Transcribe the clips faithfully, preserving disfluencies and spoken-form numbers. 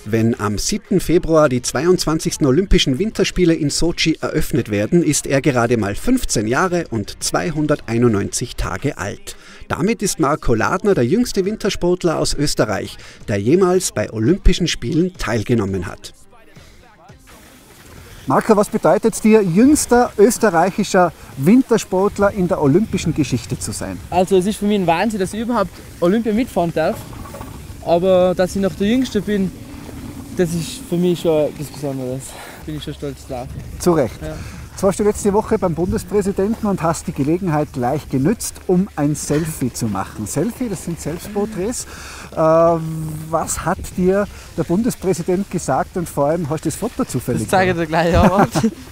Wenn am siebten Februar die zweiundzwanzigsten Olympischen Winterspiele in Sotschi eröffnet werden, ist er gerade mal fünfzehn Jahre und zweihunderteinundneunzig Tage alt. Damit ist Marco Ladner der jüngste Wintersportler aus Österreich, der jemals bei Olympischen Spielen teilgenommen hat. Marco, was bedeutet es dir, jüngster österreichischer Wintersportler in der olympischen Geschichte zu sein? Also es ist für mich ein Wahnsinn, dass ich überhaupt Olympia mitfahren darf. Aber dass ich noch der Jüngste bin, das ist für mich schon etwas Besonderes. Bin ich schon stolz drauf. Zu Recht. Ja. Jetzt warst du letzte Woche beim Bundespräsidenten und hast die Gelegenheit gleich genützt, um ein Selfie zu machen. Selfie, das sind Selbstporträts. Äh, was hat dir der Bundespräsident gesagt und vor allem hast du das Foto zufällig? Das zeige ich dir gleich, ja.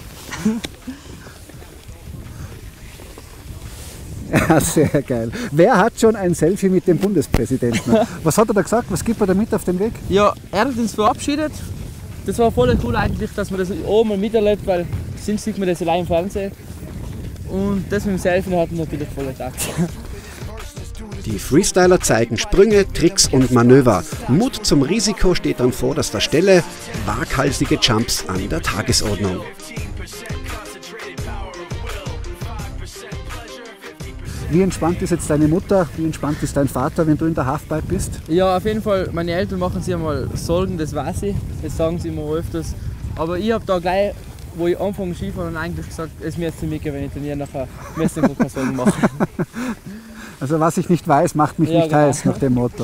Ja, sehr geil. Wer hat schon ein Selfie mit dem Bundespräsidenten? Was hat er da gesagt? Was gibt er da mit auf den Weg? Ja, er hat uns verabschiedet. Das war voll cool eigentlich, dass man das oben mal miterlebt, weil sonst sieht man das allein im Fernsehen. Und das mit dem Selfie hat mir natürlich voll getaugt. Die Freestyler zeigen Sprünge, Tricks und Manöver. Mut zum Risiko steht an vorderster Stelle, waghalsige Jumps an der Tagesordnung. Wie entspannt ist jetzt deine Mutter, wie entspannt ist dein Vater, wenn du in der Halfpipe bist? Ja, auf jeden Fall. Meine Eltern machen sich einmal Sorgen, das weiß ich. Das sagen sie immer öfters. Aber ich habe da gleich, wo ich anfange Skifahren, eigentlich gesagt, es müsste mitgehen, wenn ich trainiere, nachher müsste ich mir keine Sorgen machen. Also was ich nicht weiß, macht mich ja, nicht genau. heiß, nach dem Motto.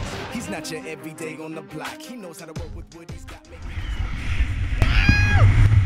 Not your everyday on the block. He knows how to work with what he's got.